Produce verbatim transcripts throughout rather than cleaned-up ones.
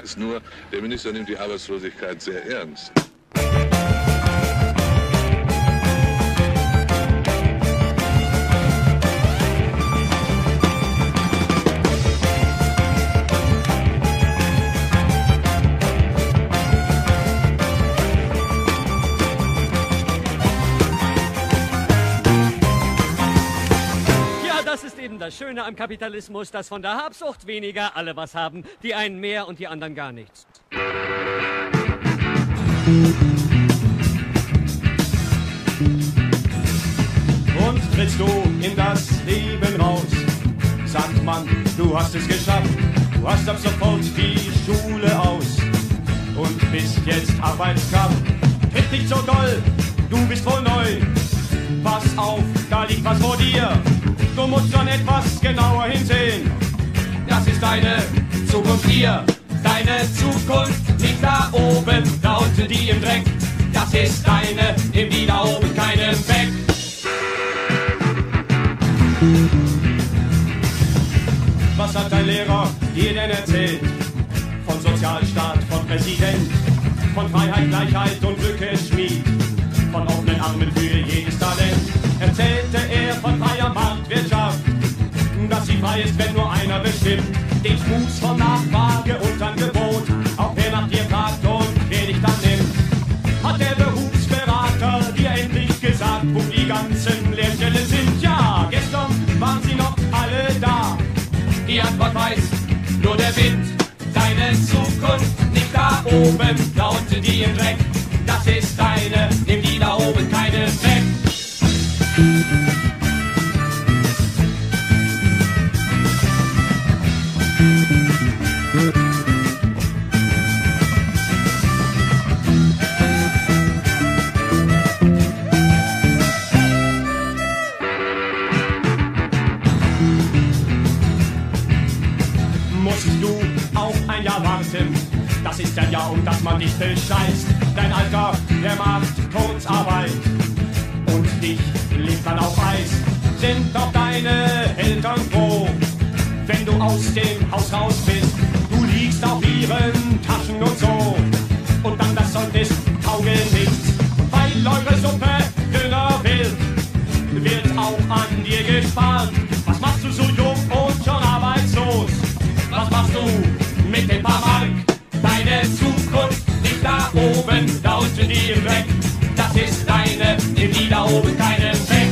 ist nur, der Minister nimmt die Arbeitslosigkeit sehr ernst. Das ist eben das Schöne am Kapitalismus, dass von der Habsucht weniger alle was haben, die einen mehr und die anderen gar nichts. Und trittst du in das Leben raus, sagt man, du hast es geschafft, du hast ab sofort die Schule aus und bist jetzt Arbeitskraft. Tritt nicht so doll, du bist wohl neu, pass auf, da liegt was vor dir. Du musst schon etwas genauer hinsehen. Das ist deine Zukunft hier. Deine Zukunft liegt da oben, da unten die im Dreck. Das ist deine, nimm die da oben keinen weg. Was hat dein Lehrer dir denn erzählt? Von Sozialstaat, von Präsident, von Freiheit, Gleichheit und Glückesschmied, von offenen Armen für jedes Talent. Erzählte er von freier Marktwirtschaft, dass sie frei ist, wenn nur einer bestimmt. Den Fuß von Nachfrage und Angebot, auch wer nach dir fragt und wer dich dann nimmt. Hat der Berufsberater dir endlich gesagt, wo die ganzen Lehrstellen sind? Ja, gestern waren sie noch alle da. Die Antwort weiß nur der Wind. Deine Zukunft nicht da oben, da unten die im Dreck. Das ist deine, nimm die da oben keine weg. Musst du auch ein Jahr warten? Das ist ein Jahr, um das man dich bescheißt. Dein Alter, der macht Kurzarbeit und dich legt man auf Eis. Sind doch deine Eltern froh, wenn du aus dem Haus raus bist. Du liegst auf ihren Taschen und so, und dann das Zeugnis tauge nichts. Weil eure Suppe dünner wird, wird auch an dir gespart. Was machst du so jung und schon arbeitslos? Was machst du mit den paar Mark? Deine Zukunft nicht da oben, da unten die im Dreck. Das ist deine, nimm die da oben keinen weg.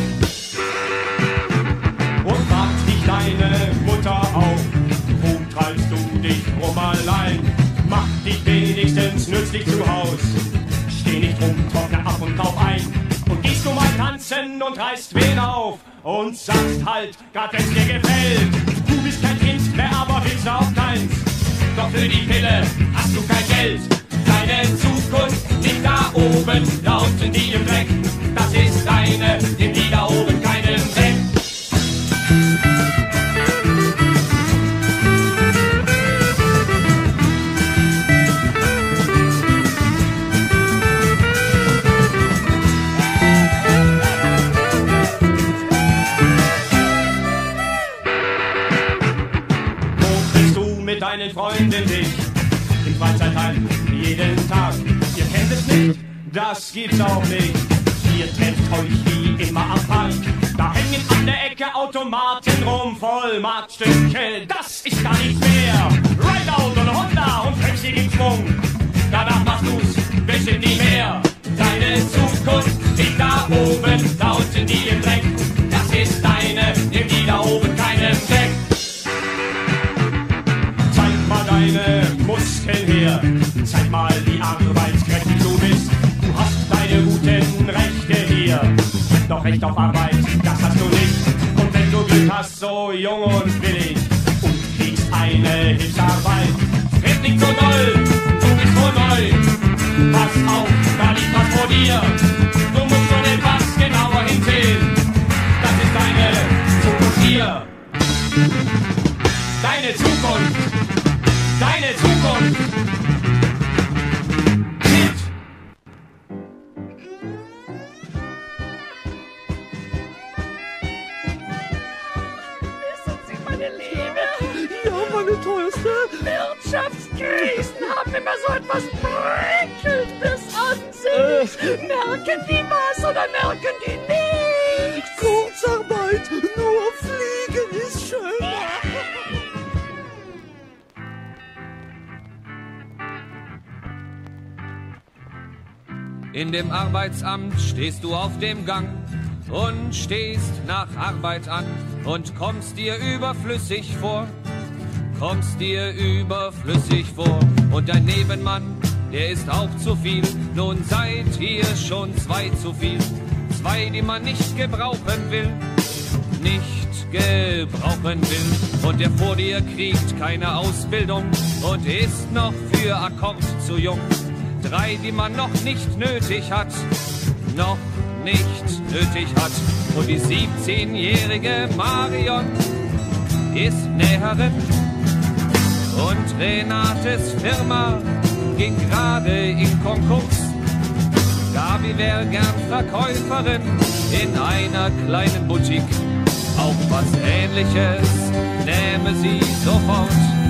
Und fragt dich deine Mutter auf, wo treibst du dich rum allein? Mach dich wenigstens nützlich zu Haus. Steh nicht rum, trockne ab und kauf ein. Und gehst du mal tanzen und reißt wen auf und sagst halt, grad wenn's dir gefällt. Du bist kein Kind mehr, aber willst auch keins. Doch für die Pille hast du kein Geld. Deine Zukunft nicht da oben, da unten die im Dreck. Das ist deine, nimm die da oben keinen weg. Deinen Freunden dich im Freizeitheim jeden Tag. Ihr kennt es nicht, das gibt's auch nicht. Ihr trefft euch wie immer am Park. Da hängen an der Ecke Automaten rum, voll Marktstücke. Das ist gar nichts mehr. Rideout und Honda und Pepsi im Schwung. Danach machst du's bestimmt nie mehr. Deine Zukunft liegt da oben, da unten die im Dreck. Das ist deine, nimm die da oben keinen weg. Deine Muskeln her, zeig mal, wie arbeitskräftig du bist. Du hast deine guten Rechte hier, doch Recht auf Arbeit, das hast du nicht. Und wenn du Glück hast, so jung und billig, und kriegst eine Hilfsarbeit, tritt nicht so doll, du bist wohl neu. Pass auf, da liegt was vor dir, du musst schon etwas genauer hinsehen. Das ist deine Zukunft hier, deine Zukunft. Deine Zukunft! Hit! Wissen Sie, meine Liebe? Ja, meine toll. müsse? Wirtschaftskrisen haben immer so etwas Prickelndes an sich. Äh. Merken die was oder merken die nichts? Kurzarbeit, nur fliegen ist schöner. In dem Arbeitsamt stehst du auf dem Gang und stehst nach Arbeit an und kommst dir überflüssig vor, kommst dir überflüssig vor. Und dein Nebenmann, der ist auch zu viel, nun seid ihr schon zwei zu viel. Zwei, die man nicht gebrauchen will, nicht gebrauchen will. Und der vor dir kriegt keine Ausbildung und ist noch für Akkord zu jung. Drei, die man noch nicht nötig hat, noch nicht nötig hat. Und die siebzehnjährige Marion ist Näherin und Renates Firma ging gerade in Konkurs. Gabi wär gern Verkäuferin in einer kleinen Boutique. Auch was Ähnliches nähme sie sofort.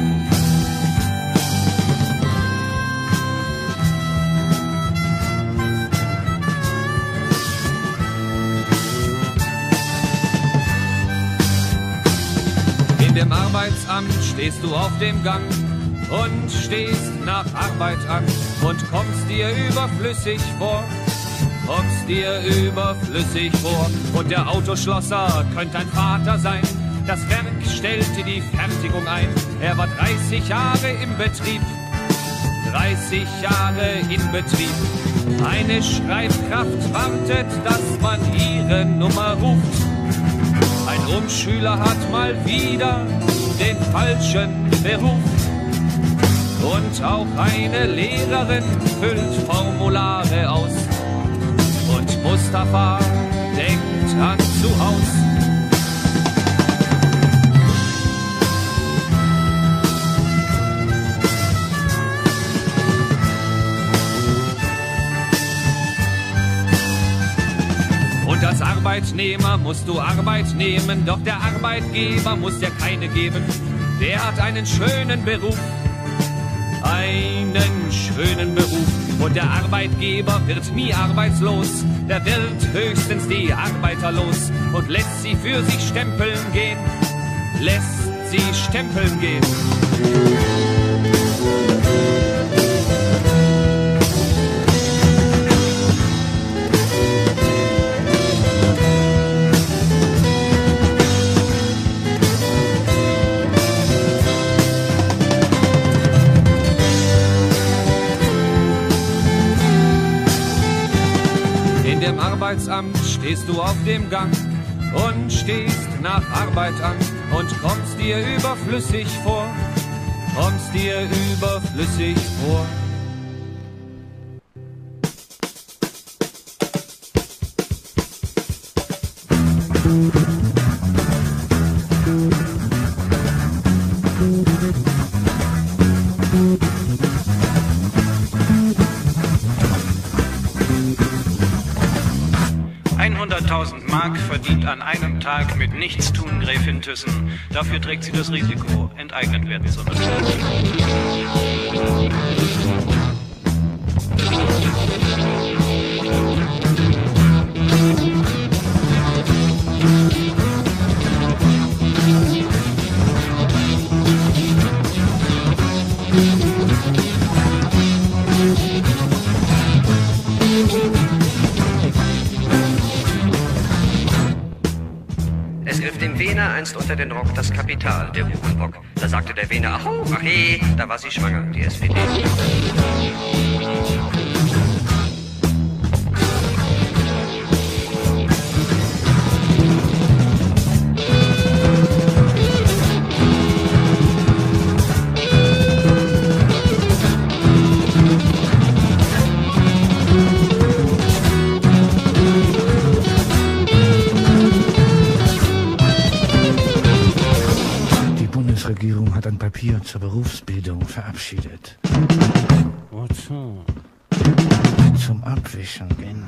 In dem Arbeitsamt stehst du auf dem Gang und stehst nach Arbeit an und kommst dir überflüssig vor, kommst dir überflüssig vor. Und der Autoschlosser könnte ein Vater sein, das Werk stellte die Fertigung ein. Er war dreißig Jahre im Betrieb, dreißig Jahre in Betrieb. Eine Schreibkraft wartet, dass man ihre Nummer ruft. Ein Umschüler hat mal wieder den falschen Beruf. Und auch eine Lehrerin füllt Formulare aus. Und Mustafa denkt an zu Haus. Und als Arbeitnehmer musst du Arbeit nehmen, doch der Arbeitgeber muss dir keine geben. Der hat einen schönen Beruf, einen schönen Beruf. Und der Arbeitgeber wird nie arbeitslos, der wird höchstens die Arbeiter los und lässt sie für sich stempeln gehen, lässt sie stempeln gehen. Im Arbeitsamt stehst du auf dem Gang und stehst nach Arbeit an und kommst dir überflüssig vor, kommst dir überflüssig vor. hunderttausend Mark verdient an einem Tag mit Nichtstun Gräfin Thyssen. Dafür trägt sie das Risiko, enteignet werden zu müssen. Dem Wehner einst unter den Rock das Kapital, der Hurenbock. Da sagte der Wehner, ach, ach hey, da war sie schwanger, die S P D. Die Regierung hat ein Papier zur Berufsbildung verabschiedet. Wozu? Zum Abwischen gehen.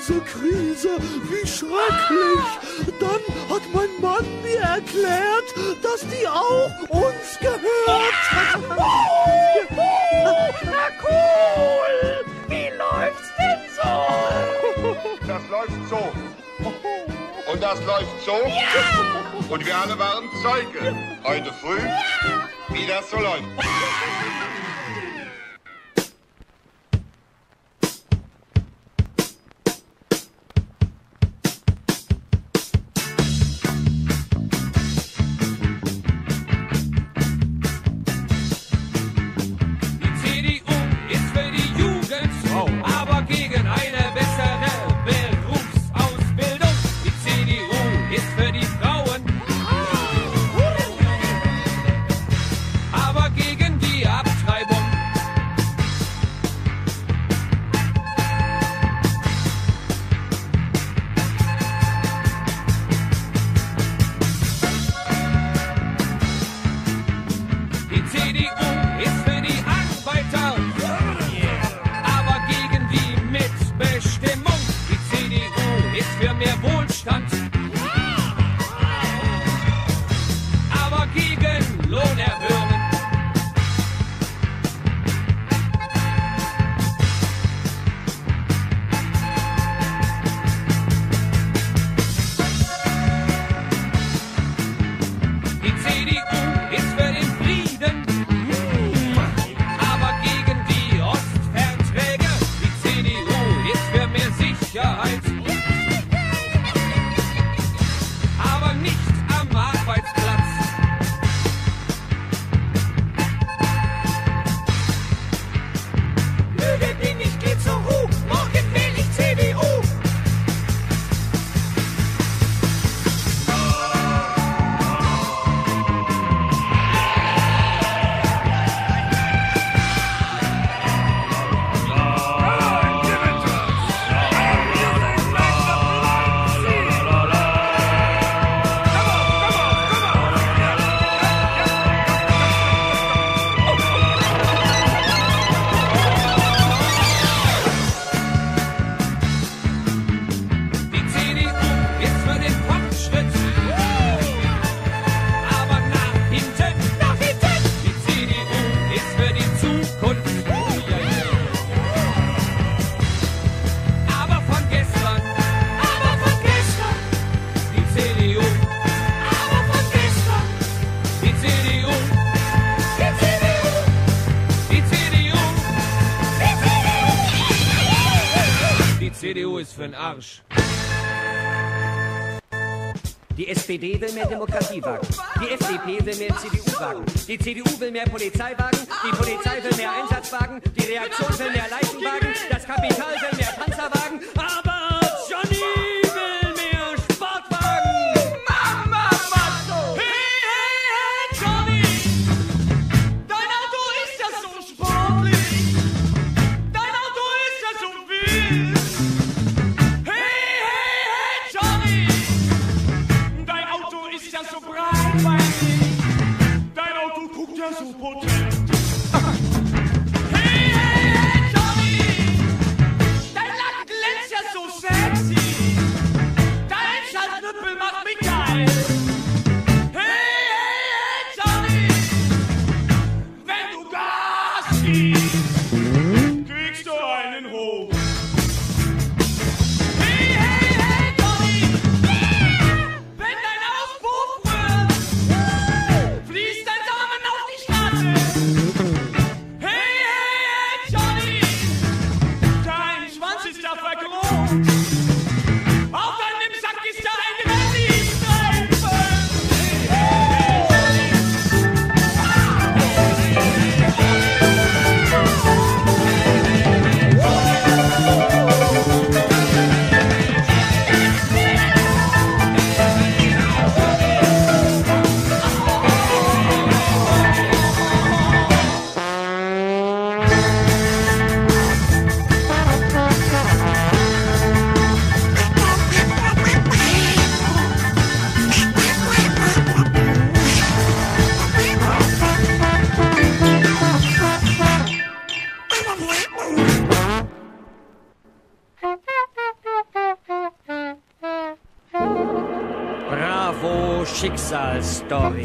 große Krise, wie schrecklich. Dann hat mein Mann mir erklärt, dass die auch uns gehört. Na cool! Wie läuft's denn so? Das läuft so. Und das läuft so. Ja! Und wir alle waren Zeuge. Heute früh, wie das so läuft. C D U ist für den Arsch. Die S P D will mehr Demokratie wagen. Die F D P will mehr C D U wagen. Die C D U will mehr Polizei wagen. Die Polizei will mehr Einsatzwagen. Die Reaktion will mehr Leichenwagen. Das Kapital will mehr Panzerwagen. Aber Johnny will mehr Sportwagen. Mama, Motto! Hey, hey, hey, Johnny! Dein Auto ist ja so sportlich. Dein Auto ist ja so wild. Hey, hey, hey, Johnny! Dein Auto ist ja so breitbeinig. Dein Auto guckt ja so potent. Hey, hey, hey, Johnny! Dein Lack glänzt ja so sexy. Dein Schaltknüppel macht mich geil. Hey, hey, hey, Johnny! Wenn du Gas gibst, kriegst du einen hoch. Hey, hey, hey, Johnny! Wenn dein Auspuff rührt, fließt dein Samen auf die Straße. Hey, hey, hey, Johnny! Dein Schwanz ist ja verkromt. Auf deinem Sack ist ja ein Rallye-Streifen. Hey, hey, Johnny! Schicksalsstory.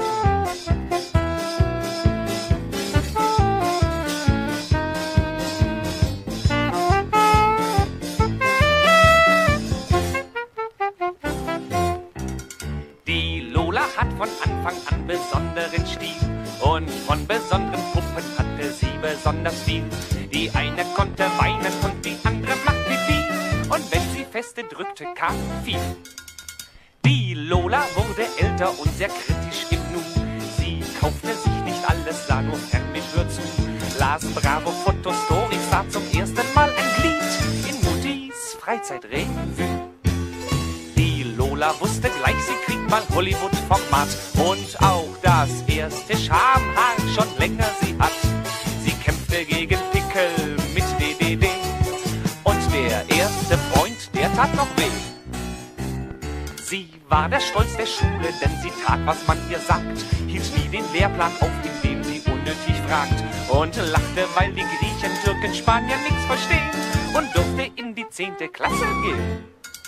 Die Lola hat von Anfang an besonderen Stil und von besonderen Puppen hatte sie besonders viel. Die eine konnte weinen und die andere macht Pipi und wenn sie Feste drückte, kam viel. Die Lola wurde älter und sehr kritisch im Nu. Sie kaufte sich nicht alles, sah nur Fernsehhör zu, las Bravo Fotostories, sah zum ersten Mal ein Glied in Muttis Freizeitrevue. Die Lola wusste gleich, sie kriegt mal Hollywood-Format und auch das erste Schamhaar schon länger sie hat. Sie kämpfte gegen Pickel mit D D D und der erste Freund, der tat noch weh. Sie war der Stolz der Schule, denn sie tat, was man ihr sagt, hielt nie den Lehrplan auf, indem sie unnötig fragt und lachte, weil die Griechen, Türken, Spanier nichts verstehen und durfte in die zehnte Klasse gehen.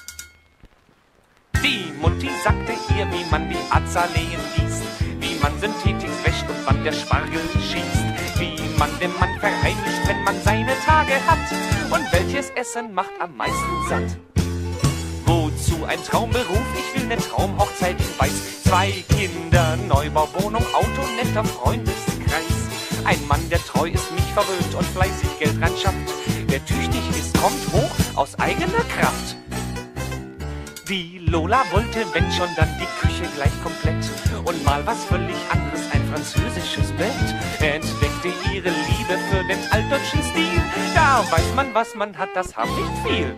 Die Mutti sagte ihr, wie man die Azaleen gießt, wie man Synthetics wäscht und wann der Spargel schießt, wie man den Mann verheimlicht, wenn man seine Tage hat und welches Essen macht am meisten satt. Wozu ein Traumberuf? Ich will ne Traumhochzeit in Weiß. Zwei Kinder, Neubauwohnung, Auto, netter Freundeskreis. Ein Mann, der treu ist, mich verwöhnt und fleißig Geld ran schafft. Wer tüchtig ist, kommt hoch aus eigener Kraft. Die Lola wollte, wenn schon, dann die Küche gleich komplett und mal was völlig anderes, ein französisches Bett. Entdeckte ihre Liebe für den altdeutschen Stil. Da weiß man, was man hat, das haben nicht viel.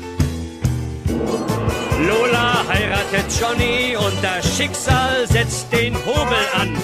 Lola heiratet Johnny und das Schicksal setzt den Hobel an.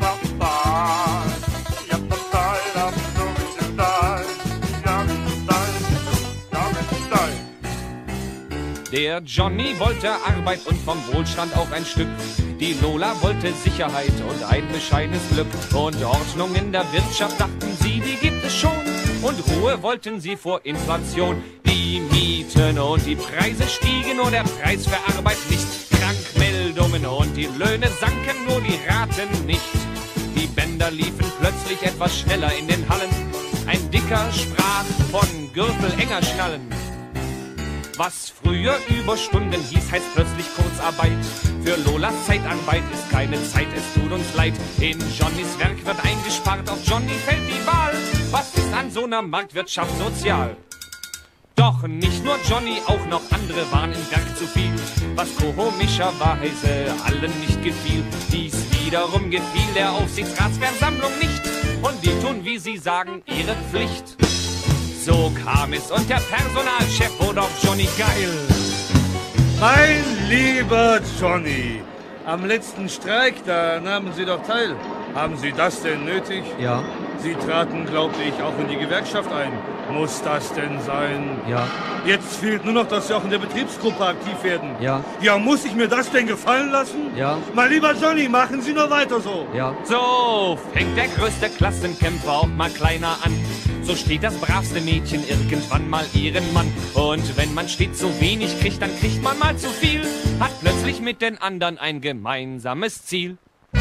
Der Johnny wollte Arbeit und vom Wohlstand auch ein Stück. Die Lola wollte Sicherheit und ein bescheidenes Glück. Und Ordnung in der Wirtschaft, dachten sie, die gibt es schon. Und Ruhe wollten sie vor Inflation. Die Mieten und die Preise stiegen, nur der Preis für Arbeit nicht. Krankmeldungen und die Löhne sanken, nur die Raten nicht. Die Bänder liefen plötzlich etwas schneller in den Hallen. Ein Dicker sprach von Gürtel enger schnallen. Was früher Überstunden hieß, heißt plötzlich Kurzarbeit. Für Lolas Zeitarbeit ist keine Zeit, es tut uns leid. In Johnnys Werk wird eingespart, auf Johnny fällt die Wahl. Was ist an so einer Marktwirtschaft sozial? Doch nicht nur Johnny, auch noch andere waren im Werk zu viel. Was komischerweise allen nicht gefiel. Dies wiederum gefiel der Aufsichtsratsversammlung nicht. Und die tun, wie sie sagen, ihre Pflicht. So kam es und der Personalchef wurde auf Johnny geil. Mein lieber Johnny, am letzten Streik, da nahmen Sie doch teil. Haben Sie das denn nötig? Ja. Sie traten, glaube ich, auch in die Gewerkschaft ein. Muss das denn sein? Ja. Jetzt fehlt nur noch, dass Sie auch in der Betriebsgruppe aktiv werden. Ja. Ja, muss ich mir das denn gefallen lassen? Ja. Mein lieber Johnny, machen Sie nur weiter so. Ja. So fängt der größte Klassenkämpfer auch mal kleiner an. So steht das bravste Mädchen irgendwann mal ihren Mann. Und wenn man stets so wenig kriegt, dann kriegt man mal zu viel. Hat plötzlich mit den anderen ein gemeinsames Ziel.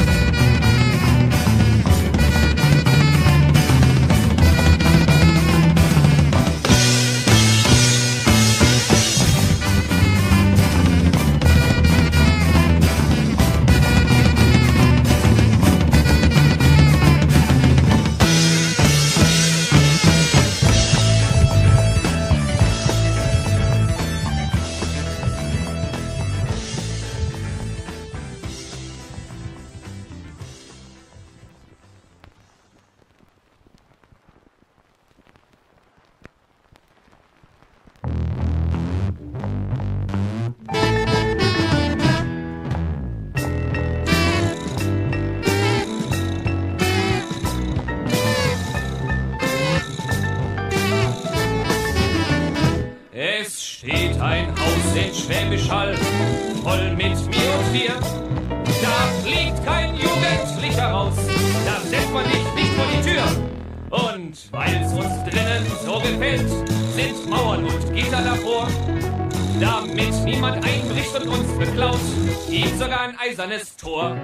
Es steht ein Haus in Schwäbisch Hall, voll mit mir und dir. Da fliegt kein Jugendlicht heraus, da setzt man dich nicht vor die Tür. Und weil's uns drinnen so gefällt, sind Mauern und Gitter davor. damit niemand einbricht und uns beklaut, gibt sogar ein eisernes Tor.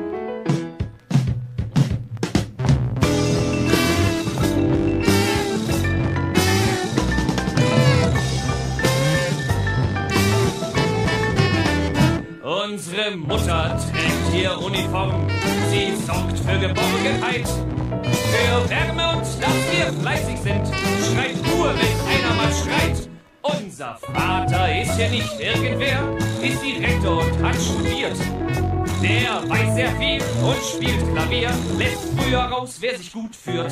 Unsere Mutter trägt ihr Uniform, sie sorgt für Geborgenheit, für Wärme und dass wir fleißig sind, schreit nur, wenn einer mal schreit. Unser Vater ist hier nicht irgendwer, ist Direktor und hat studiert. Der weiß sehr viel und spielt Klavier, lässt früher raus, wer sich gut führt.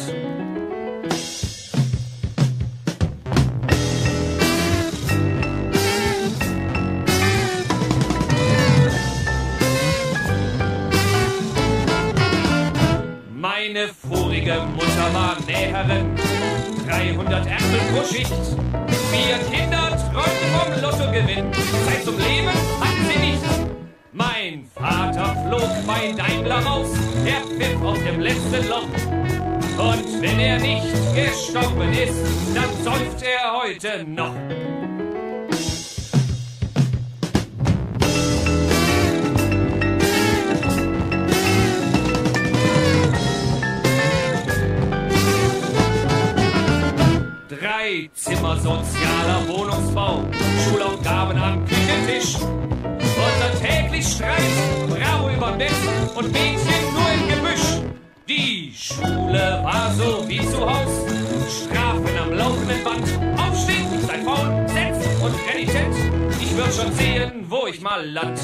Meine vorige Mutter war Näherin, dreihundert Ärmel pro Schicht. Vier Kinder träumten vom Lottogewinn, Zeit zum Leben hatten sie nicht. Mein Vater flog bei Daimler raus, er pfiff auf dem letzten Loch. Und wenn er nicht gestorben ist, dann säuft er heute noch. Drei Zimmer sozialer Wohnungsbau, Schulaufgaben am Küchentisch. Unser täglich Streit, Frau überm Bett und Mädchen nur im Gebüsch. Die Schule war so wie zu Haus, Strafen am laufenden Band. Aufstehen, sei faul, setz und renitent. Ich würd schon sehen, wo ich mal land.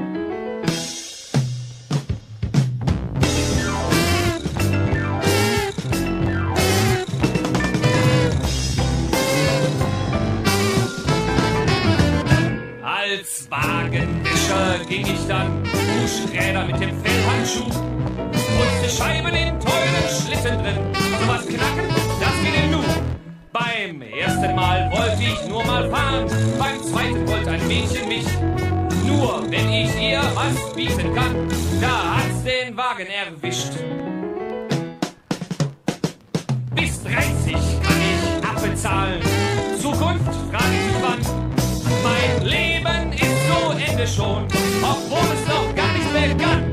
Als Wagenwischer ging ich dann, Buschräder mit dem Fellhandschuh, putzte Scheiben in teuren Schlitten drin, sowas knacken, das geht im Nu. Beim ersten Mal wollte ich nur mal fahren, beim zweiten wollte ein Mädchen mich. Nur wenn ich ihr was bieten kann, da hat's den Wagen erwischt. Bis dreißig kann ich abbezahlen, Zukunft frage ich mich wann. Mein Leben ist so Ende schon, obwohl es noch gar nicht begann.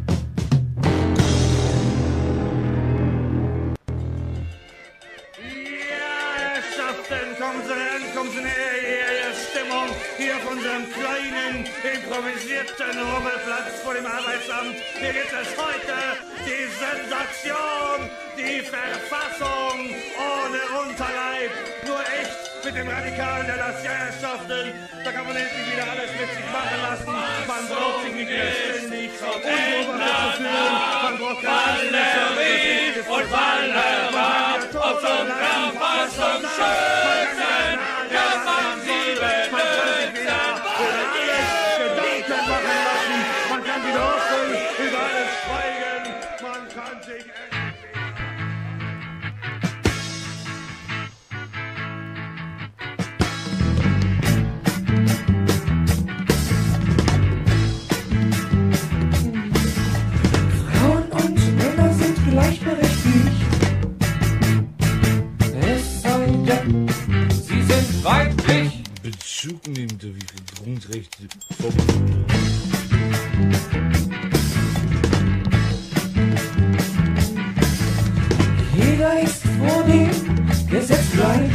Ja, Herrschaften, kommen Sie ran, kommen Sie näher hierher, Stimmung hier auf unserem kleinen, improvisierten Rummelplatz vor dem Arbeitsamt. Hier gibt es heute die Sensation, die Verfassung ohne Unterleib, nur echt. Mit dem Radikalen der das Herrschaften, da kann man endlich wieder alles mit sich machen lassen. Man braucht sich nicht mehr ständig unbeobachtet zu fühlen. Man braucht keine Valerie und Wallermann auf so einem Verfassung schönen. Ja, man sie benötigt. Gedanken machen lassen. Man kann wieder offen über alles schweigen. Man kann sich gleichberechtigt. Es sei denn, sie sind weiblich. Bezug nimmt er wie viel Grundrechte vom. Jeder ist vor dem Gesetz gleich.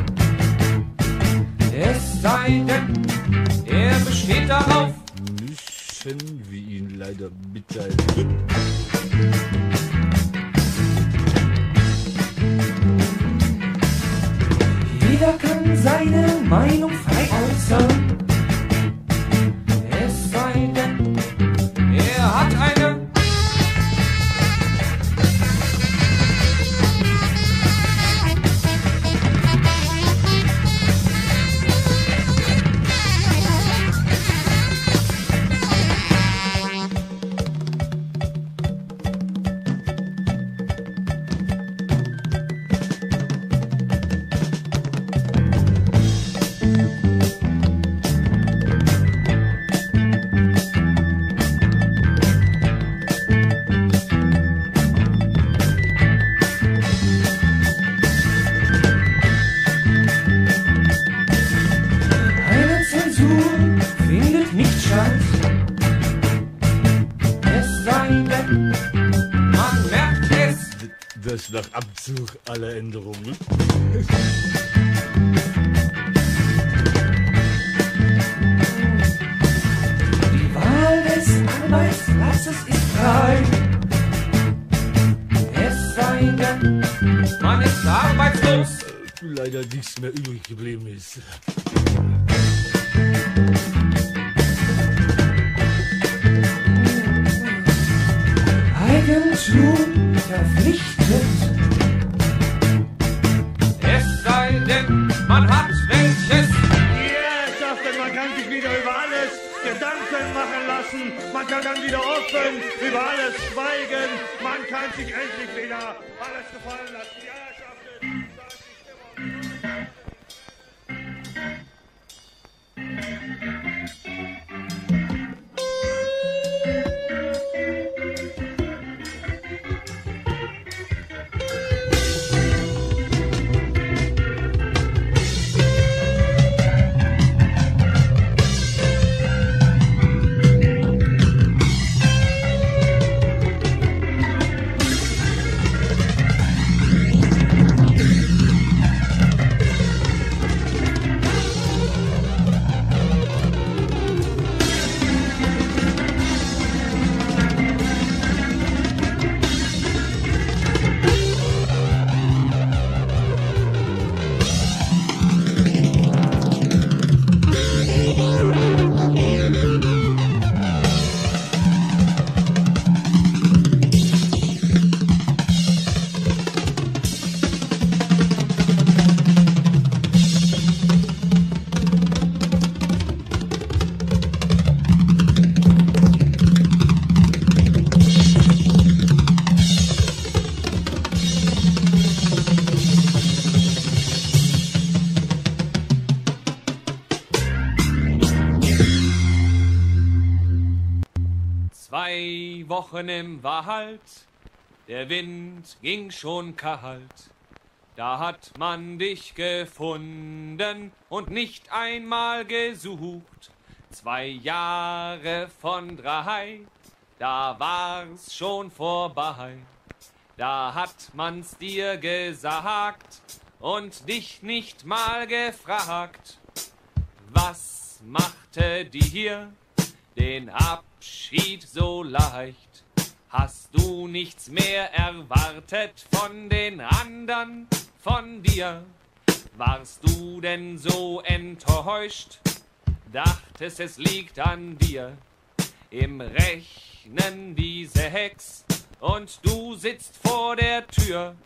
Es sei denn, er besteht darauf. Müssen wir ihn leider mitteilen. Jeder kann seine Meinung frei äußern. Es sei denn, er hat eine. Durchzug aller Änderungen. Die Wahl des Arbeitsplatzes ist frei. Es sei denn, man ist arbeitslos. Leider nichts mehr übrig geblieben ist. Eigentum verpflichtet. Es sei denn, man hat welches. Ja, ich dachte, man kann sich wieder über alles Gedanken machen lassen. Man kann dann wieder offen über alles schweigen. Man kann sich endlich wieder alles gefallen lassen. Ja, ich dachte, Zwei Wochen im Wald, der Wind ging schon kalt. Da hat man dich gefunden und nicht einmal gesucht. Zwei Jahre von drei, da war's schon vorbei. Da hat man's dir gesagt und dich nicht mal gefragt. Was machte dir den Abschied so leicht? Hast du nichts mehr erwartet von den anderen, von dir? Warst du denn so enttäuscht? Dachtest, es liegt an dir? Im Rechnen diese Hex und du sitzt vor der Tür.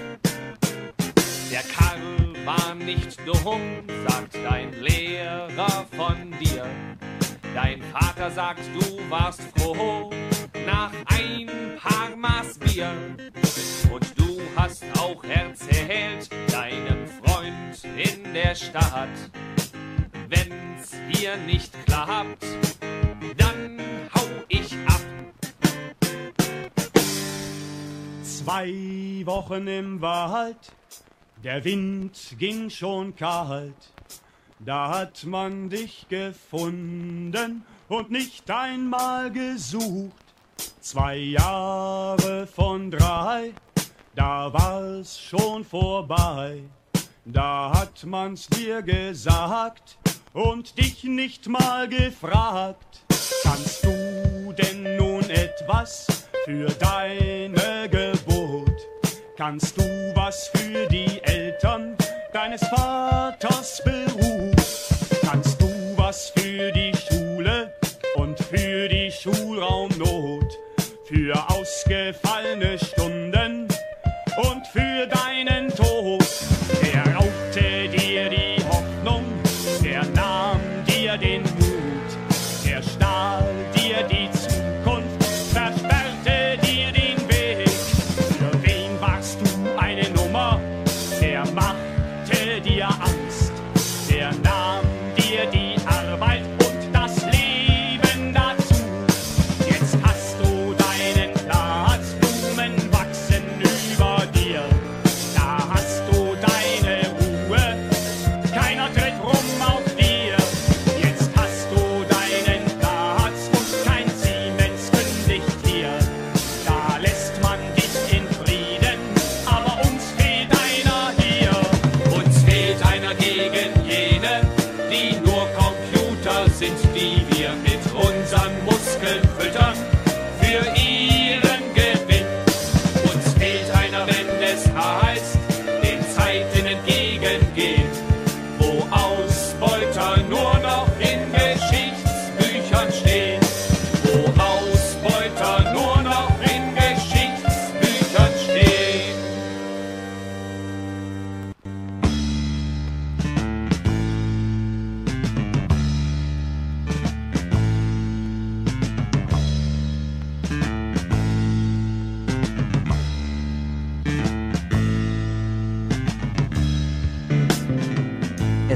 Der Karl war nicht dumm, sagt dein Lehrer von dir. Dein Vater sagt, du warst froh nach ein paar Maß Bier. Und du hast auch erzählt deinem Freund in der Stadt, wenn's hier nicht klappt, dann hau ich ab. Zwei Wochen im Wald, der Wind ging schon kalt. Da hat man dich gefunden und nicht einmal gesucht. Zwei Jahre von drei, da war's schon vorbei. Da hat man's dir gesagt und dich nicht mal gefragt. Kannst du denn nun etwas für deine Geburt? Kannst du was für die Eltern deines Vaters Beruf? Kannst du was für die Schule und für die Schulraumnot? Für ausgefallene Stunden und für deinen Tod? Der raubte dir die Hoffnung, der nahm dir den Mut, der stahl dir die Zukunft, versperrte dir den Weg. Für wen warst du eine Nummer? Der machte dir Angst, der nahm dir die Arbeit und das Leben dazu. Jetzt hast du deinen Platz, Blumen wachsen über dir. Da hast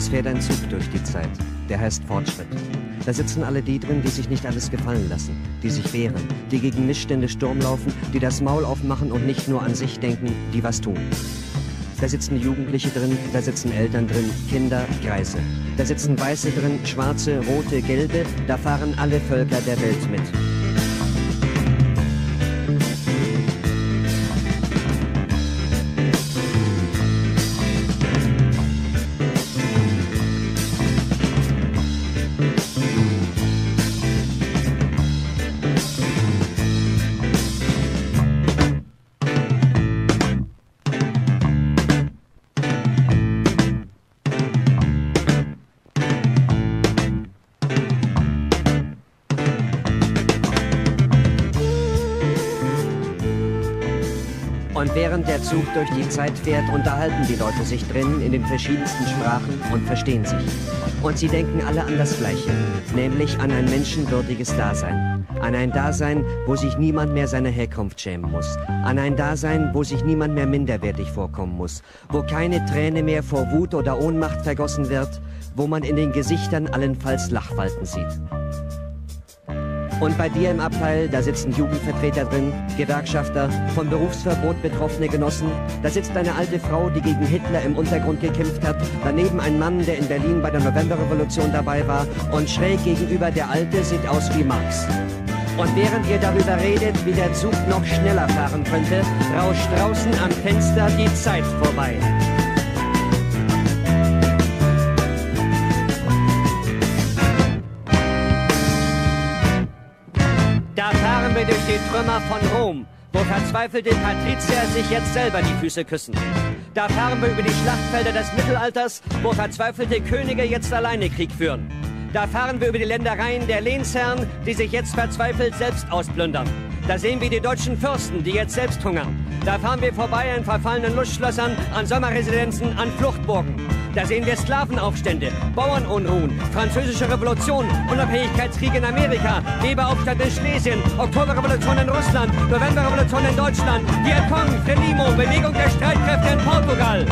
Es fährt ein Zug durch die Zeit, der heißt Fortschritt. Da sitzen alle die drin, die sich nicht alles gefallen lassen, die sich wehren, die gegen Missstände Sturm laufen, die das Maul aufmachen und nicht nur an sich denken, die was tun. Da sitzen Jugendliche drin, da sitzen Eltern drin, Kinder, Greise. Da sitzen Weiße drin, Schwarze, Rote, Gelbe, da fahren alle Völker der Welt mit. Und während der Zug durch die Zeit fährt, unterhalten die Leute sich drin in den verschiedensten Sprachen und verstehen sich. Und sie denken alle an das Gleiche, nämlich an ein menschenwürdiges Dasein. An ein Dasein, wo sich niemand mehr seiner Herkunft schämen muss. An ein Dasein, wo sich niemand mehr minderwertig vorkommen muss. Wo keine Träne mehr vor Wut oder Ohnmacht vergossen wird, wo man in den Gesichtern allenfalls Lachfalten sieht. Und bei dir im Abteil, da sitzen Jugendvertreter drin, Gewerkschafter, von Berufsverbot betroffene Genossen. Da sitzt eine alte Frau, die gegen Hitler im Untergrund gekämpft hat. Daneben ein Mann, der in Berlin bei der Novemberrevolution dabei war. Und schräg gegenüber der Alte sieht aus wie Marx. Und während ihr darüber redet, wie der Zug noch schneller fahren könnte, rauscht draußen am Fenster die Zeit vorbei. Da fahren wir durch die Trümmer von Rom, wo verzweifelte Patrizier sich jetzt selber die Füße küssen. Da fahren wir über die Schlachtfelder des Mittelalters, wo verzweifelte Könige jetzt alleine Krieg führen. Da fahren wir über die Ländereien der Lehnsherren, die sich jetzt verzweifelt selbst ausplündern. Da sehen wir die deutschen Fürsten, die jetzt selbst hungern. Da fahren wir vorbei an verfallenen Lustschlössern, an Sommerresidenzen, an Fluchtburgen. Da sehen wir Sklavenaufstände, Bauernunruhen, französische Revolution, Unabhängigkeitskrieg in Amerika, Weberaufstand in Schlesien, Oktoberrevolution in Russland, Novemberrevolution in Deutschland, Vietcong, Frelimo, Bewegung der Streitkräfte in Portugal.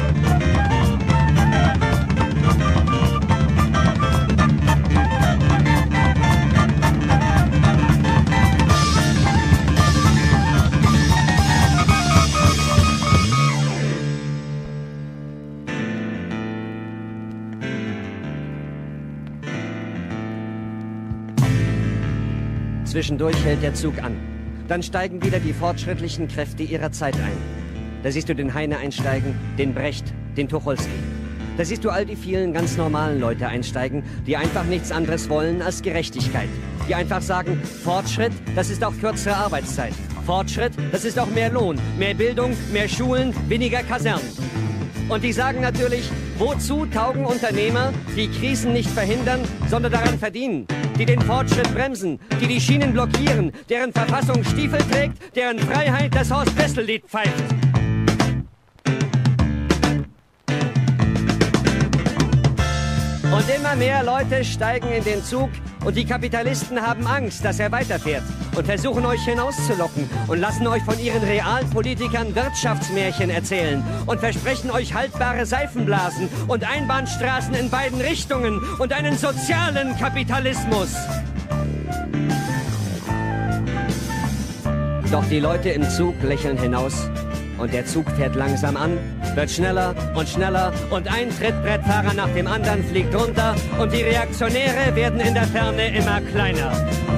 Zwischendurch hält der Zug an. Dann steigen wieder die fortschrittlichen Kräfte ihrer Zeit ein. Da siehst du den Heine einsteigen, den Brecht, den Tucholsky. Da siehst du all die vielen ganz normalen Leute einsteigen, die einfach nichts anderes wollen als Gerechtigkeit. Die einfach sagen, Fortschritt, das ist auch kürzere Arbeitszeit. Fortschritt, das ist auch mehr Lohn, mehr Bildung, mehr Schulen, weniger Kasernen. Und die sagen natürlich, wozu taugen Unternehmer, die Krisen nicht verhindern, sondern daran verdienen? Die den Fortschritt bremsen, die die Schienen blockieren, deren Verfassung Stiefel trägt, deren Freiheit das Horst-Wessel-Lied pfeift. Und immer mehr Leute steigen in den Zug und die Kapitalisten haben Angst, dass er weiterfährt und versuchen euch hinauszulocken und lassen euch von ihren Realpolitikern Wirtschaftsmärchen erzählen und versprechen euch haltbare Seifenblasen und Einbahnstraßen in beiden Richtungen und einen sozialen Kapitalismus. Doch die Leute im Zug lächeln hinaus. Und der Zug fährt langsam an, wird schneller und schneller und ein Trittbrettfahrer nach dem anderen fliegt runter und die Reaktionäre werden in der Ferne immer kleiner.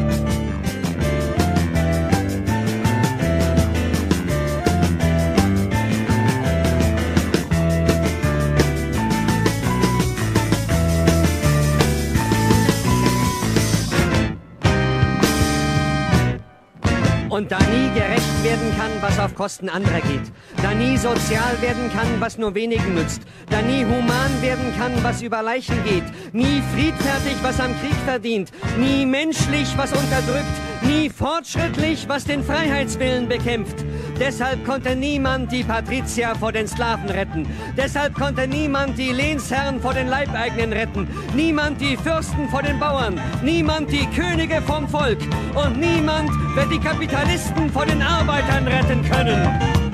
Und da nie gerecht werden kann, was auf Kosten anderer geht, da nie sozial werden kann, was nur wenigen nützt, da nie human werden kann, was über Leichen geht, nie friedfertig, was am Krieg verdient, nie menschlich, was unterdrückt, nie fortschrittlich, was den Freiheitswillen bekämpft. Deshalb konnte niemand die Patrizier vor den Sklaven retten. Deshalb konnte niemand die Lehnsherren vor den Leibeigenen retten. Niemand die Fürsten vor den Bauern. Niemand die Könige vom Volk. Und niemand wird die Kapitalisten vor den Arbeitern retten können.